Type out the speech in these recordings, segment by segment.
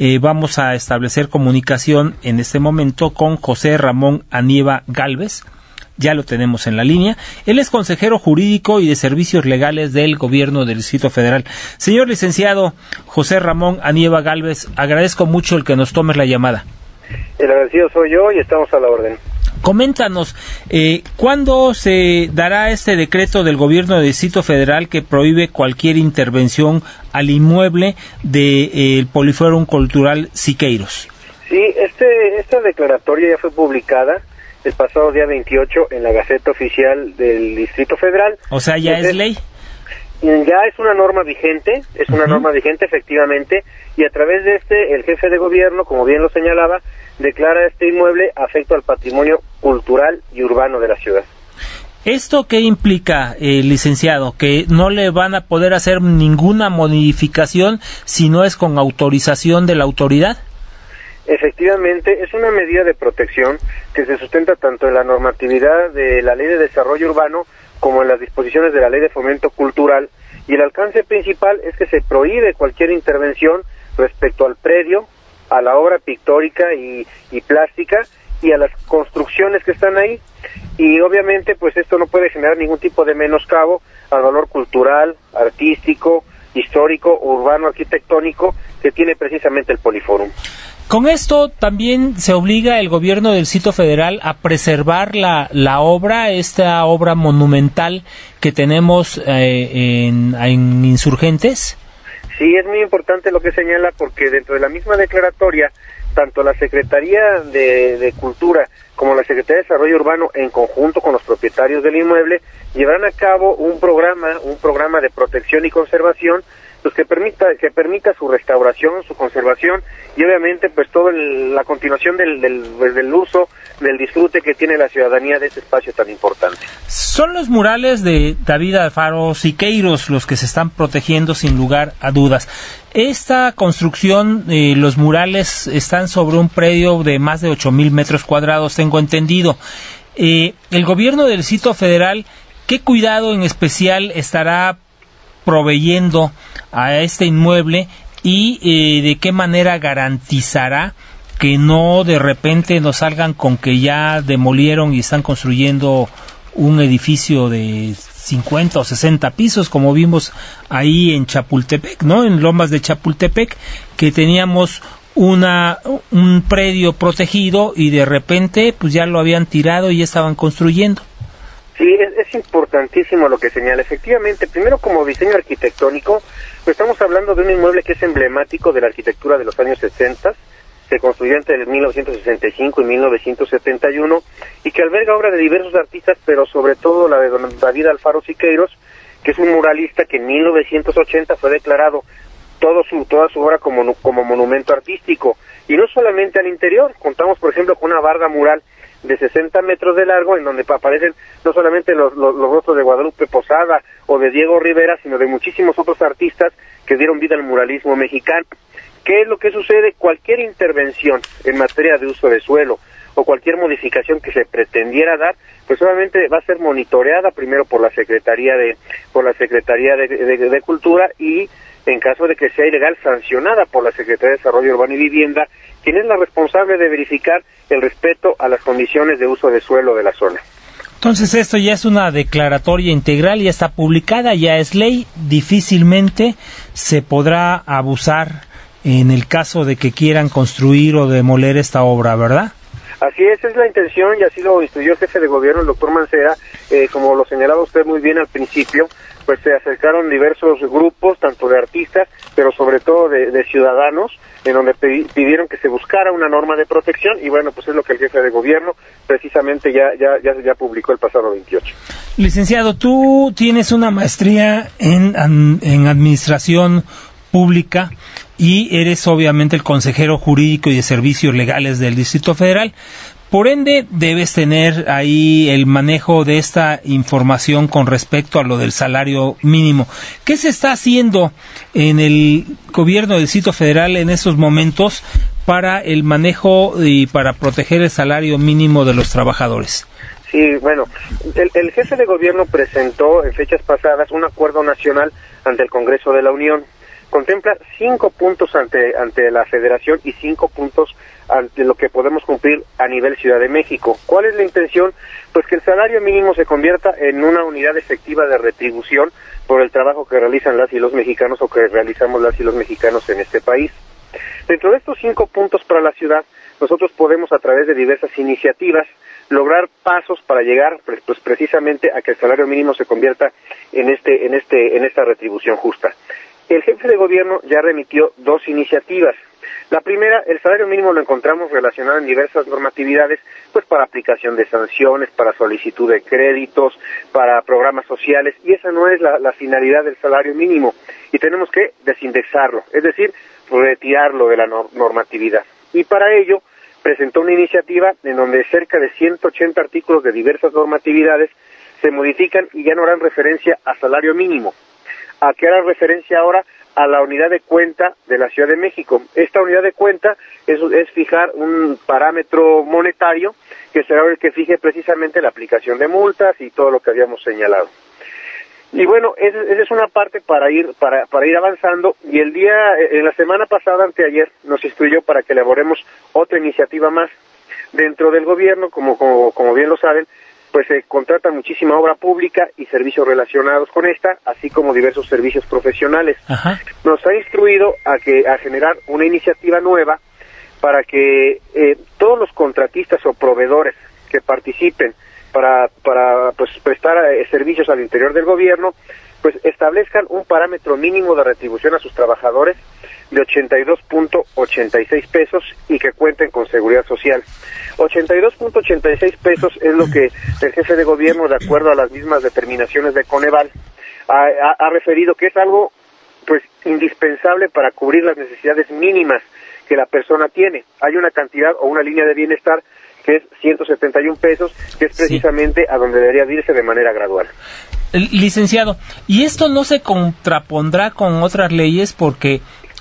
vamos a establecer comunicación en este momento con José Ramón Anieva Gálvez. Ya lo tenemos en la línea. Él es consejero jurídico y de servicios legales del Gobierno del Distrito Federal. Señor licenciado José Ramón Anieva Gálvez, agradezco mucho el que nos tomes la llamada. El agradecido soy yo y estamos a la orden. Coméntanos, ¿cuándo se dará este decreto del Gobierno del Distrito Federal que prohíbe cualquier intervención al inmueble del Poliforum Cultural Siqueiros? Sí, esta declaratoria ya fue publicada el pasado día 28 en la Gaceta Oficial del Distrito Federal. O sea, ¿ya es ley? Ya es una norma vigente, norma vigente efectivamente, y a través de el jefe de gobierno, como bien lo señalaba, declara este inmueble afecto al patrimonio cultural y urbano de la ciudad. ¿Esto qué implica, licenciado? ¿Que no le van a poder hacer ninguna modificación si no es con autorización de la autoridad? Efectivamente, es una medida de protección que se sustenta tanto en la normatividad de la Ley de Desarrollo Urbano como en las disposiciones de la Ley de Fomento Cultural, y el alcance principal es que se prohíbe cualquier intervención respecto al predio, a la obra pictórica y plástica y a las construcciones que están ahí, y obviamente pues esto no puede generar ningún tipo de menoscabo al valor cultural, artístico, histórico, urbano, arquitectónico que tiene precisamente el Poliforum. Con esto también se obliga el gobierno del Distrito Federal a preservar la obra, esta obra monumental que tenemos en Insurgentes. Sí, es muy importante lo que señala, porque dentro de la misma declaratoria, tanto la Secretaría de Cultura como la Secretaría de Desarrollo Urbano, en conjunto con los propietarios del inmueble, llevarán a cabo un programa de protección y conservación, pues que permita su restauración, su conservación y obviamente pues todo la continuación del uso, del disfrute que tiene la ciudadanía de este espacio tan importante. Son los murales de David Alfaro Siqueiros los que se están protegiendo sin lugar a dudas. Esta construcción, los murales están sobre un predio de más de 8,000 metros cuadrados, tengo entendido. El gobierno del Distrito Federal, ¿qué cuidado en especial estará proveyendo a este inmueble y de qué manera garantizará que no de repente nos salgan con que ya demolieron y están construyendo un edificio de 50 o 60 pisos, como vimos ahí en Chapultepec, ¿no? En Lomas de Chapultepec, que teníamos un predio protegido y de repente pues ya lo habían tirado y ya estaban construyendo. Sí, es importantísimo lo que señala. Efectivamente, primero como diseño arquitectónico, pues estamos hablando de un inmueble que es emblemático de la arquitectura de los años 60, se construyó entre 1965 y 1971, y que alberga obras de diversos artistas, pero sobre todo la de don David Alfaro Siqueiros, que es un muralista que en 1980 fue declarado toda su obra como monumento artístico. Y no solamente al interior, contamos por ejemplo con una barda mural de 60 metros de largo, en donde aparecen no solamente los rostros de Guadalupe Posada o de Diego Rivera, sino de muchísimos otros artistas que dieron vida al muralismo mexicano. ¿Qué es lo que sucede? Cualquier intervención en materia de uso de suelo o cualquier modificación que se pretendiera dar, pues obviamente va a ser monitoreada primero por la Secretaría de Cultura, y en caso de que sea ilegal, sancionada por la Secretaría de Desarrollo Urbano y Vivienda, quien es la responsable de verificar el respeto a las condiciones de uso de suelo de la zona. Entonces esto ya es una declaratoria integral, ya está publicada, ya es ley, difícilmente se podrá abusar en el caso de que quieran construir o demoler esta obra, ¿verdad? Así es la intención, y así lo instruyó el jefe de gobierno, el doctor Mancera. Como lo señalaba usted muy bien al principio, pues se acercaron diversos grupos, tanto de artistas, pero sobre todo de ciudadanos, en donde pidieron que se buscara una norma de protección, y bueno, pues es lo que el jefe de gobierno precisamente ya publicó el pasado 28. Licenciado, tú tienes una maestría en administración pública y eres obviamente el consejero jurídico y de servicios legales del Distrito Federal. Por ende, debes tener ahí el manejo de esta información con respecto a lo del salario mínimo. ¿Qué se está haciendo en el gobierno del Distrito Federal en estos momentos para el manejo y para proteger el salario mínimo de los trabajadores? Sí, bueno, el jefe de gobierno presentó en fechas pasadas un acuerdo nacional ante el Congreso de la Unión. contempla 5 puntos ante la Federación y 5 puntos ante lo que podemos cumplir a nivel Ciudad de México. ¿Cuál es la intención? Pues que el salario mínimo se convierta en una unidad efectiva de retribución por el trabajo que realizan las y los mexicanos o que realizamos las y los mexicanos en este país. Dentro de estos 5 puntos para la ciudad, nosotros podemos a través de diversas iniciativas lograr pasos para llegar pues precisamente a que el salario mínimo se convierta en esta retribución justa. El jefe de gobierno ya remitió 2 iniciativas. La primera, el salario mínimo lo encontramos relacionado en diversas normatividades, pues para aplicación de sanciones, para solicitud de créditos, para programas sociales, y esa no es la finalidad del salario mínimo, y tenemos que desindexarlo, es decir, retirarlo de la normatividad. Y para ello, presentó una iniciativa en donde cerca de 180 artículos de diversas normatividades se modifican y ya no harán referencia a salario mínimo. ¿A qué hará referencia ahora? A la unidad de cuenta de la Ciudad de México. Esta unidad de cuenta es fijar un parámetro monetario que será el que fije precisamente la aplicación de multas y todo lo que habíamos señalado. Y bueno, esa es una parte para ir avanzando, y en la semana pasada, anteayer, nos instruyó para que elaboremos otra iniciativa más. Dentro del gobierno, como bien lo saben, pues se contrata muchísima obra pública y servicios relacionados con esta, así como diversos servicios profesionales. Ajá. Nos ha instruido a generar una iniciativa nueva para que todos los contratistas o proveedores que participen para pues prestar servicios al interior del gobierno, pues establezcan un parámetro mínimo de retribución a sus trabajadores de 82.86 pesos y que cuenten con seguridad social. 82.86 pesos es lo que el jefe de gobierno, de acuerdo a las mismas determinaciones de Coneval, ha referido que es algo pues indispensable para cubrir las necesidades mínimas que la persona tiene. Hay una cantidad o una línea de bienestar que es 171 pesos, que es precisamente a donde debería irse de manera gradual. Licenciado, ¿y esto no se contrapondrá con otras leyes? Porque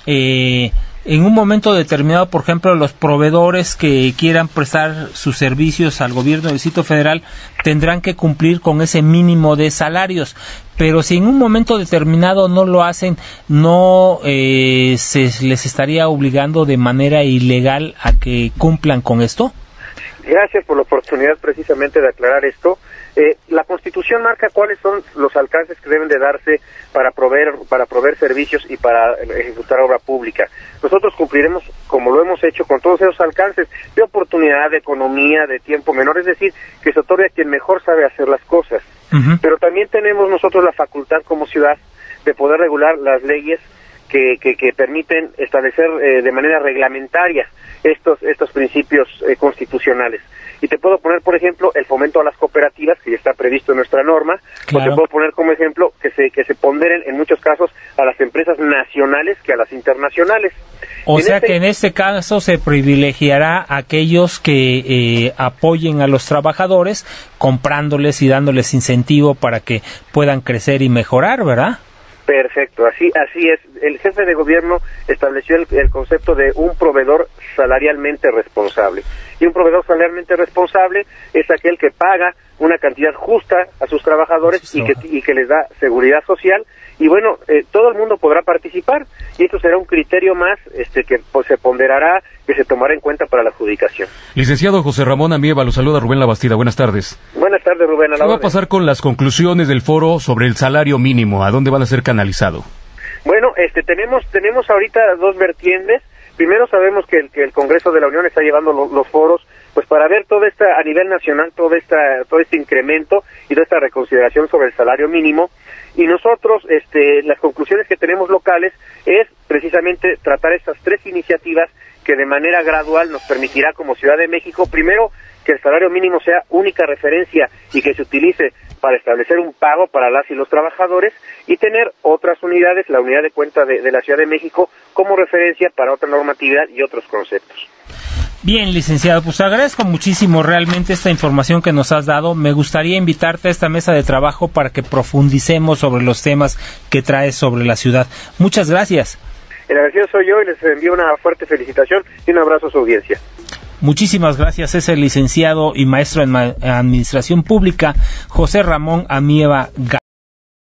en un momento determinado, por ejemplo, los proveedores que quieran prestar sus servicios al gobierno del Distrito Federal tendrán que cumplir con ese mínimo de salarios, pero si en un momento determinado no lo hacen, ¿no se les estaría obligando de manera ilegal a que cumplan con esto? Gracias por la oportunidad precisamente de aclarar esto. La Constitución marca cuáles son los alcances que deben de darse para proveer servicios y para ejecutar obra pública. Nosotros cumpliremos, como lo hemos hecho, con todos esos alcances de oportunidad, de economía, de tiempo menor, es decir, que se otorgue a quien mejor sabe hacer las cosas. Uh-huh. Pero también tenemos nosotros la facultad como ciudad de poder regular las leyes que permiten establecer de manera reglamentaria estos principios constitucionales. Y te puedo poner, por ejemplo, el fomento a las cooperativas, que ya está previsto en nuestra norma, claro. O te puedo poner como ejemplo que se ponderen en muchos casos a las empresas nacionales que a las internacionales. O sea que en este caso se privilegiará a aquellos que apoyen a los trabajadores, comprándoles y dándoles incentivo para que puedan crecer y mejorar, ¿verdad? Perfecto, así es. El jefe de gobierno estableció el concepto de un proveedor salarialmente responsable. Y un proveedor salarialmente responsable es aquel que paga una cantidad justa a sus trabajadores y que les da seguridad social. Y bueno, todo el mundo podrá participar, y esto será un criterio más que pues, se ponderará, que se tomará en cuenta para la adjudicación. Licenciado José Ramón Amieva, lo saluda Rubén Labastida. Buenas tardes. Buenas tardes, Rubén. ¿Qué va a pasar con las conclusiones del foro sobre el salario mínimo? ¿A dónde van a ser canalizado? Bueno, tenemos ahorita 2 vertientes. Primero, sabemos que el Congreso de la Unión está llevando los foros pues para ver a nivel nacional todo este incremento y toda esta reconsideración sobre el salario mínimo. Y nosotros, las conclusiones que tenemos locales es precisamente tratar estas 3 iniciativas que de manera gradual nos permitirá como Ciudad de México, primero, que el salario mínimo sea única referencia y que se utilice para establecer un pago para las y los trabajadores, y tener otras unidades, la unidad de cuenta de la Ciudad de México, como referencia para otra normatividad y otros conceptos. Bien, licenciado, pues agradezco muchísimo realmente esta información que nos has dado. Me gustaría invitarte a esta mesa de trabajo para que profundicemos sobre los temas que traes sobre la ciudad. Muchas gracias. El agradecido soy yo y les envío una fuerte felicitación y un abrazo a su audiencia. Muchísimas gracias. Es el licenciado y maestro en Administración Pública, José Ramón Amieva.